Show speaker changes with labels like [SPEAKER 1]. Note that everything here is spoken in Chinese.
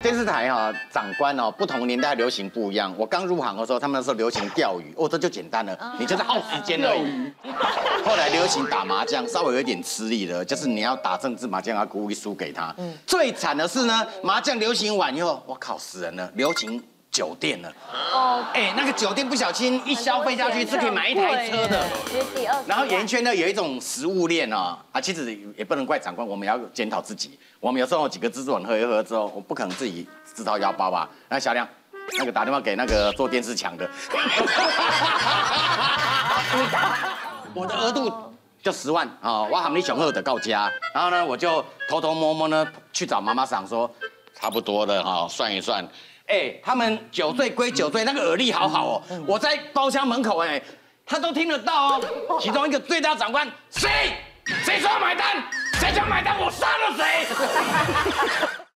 [SPEAKER 1] 电视台哈，长官哦，不同年代流行不一样。我刚入行的时候，他们那时候流行钓鱼，哦，这就简单了，你就是耗时间而已。后来流行打麻将，稍微有点吃力了，就是你要打政治麻将，要故意输给他。最惨的是呢，麻将流行完以后，我靠，死人了，流行酒店了。哦，哎，那个酒店不小心一消费下去是可以买一台车的。然后演艺圈呢有一种食物链啊，其实也不能怪长官，我们要检讨自己。我们有时候有几个制作人喝一喝之后，我不可能自己自掏腰包吧？那小亮，那个打电话给那个做电视墙的，我的额度就10万啊，我喊你雄厚的告家。然后呢，我就偷偷摸摸呢去找妈妈桑说，差不多了哈，算一算。哎，他们酒醉归酒醉，那个耳力好好哦。我在包厢门口哎，他都听得到哦。其中一个最大长官，谁说要买单？谁想买单，我杀了谁！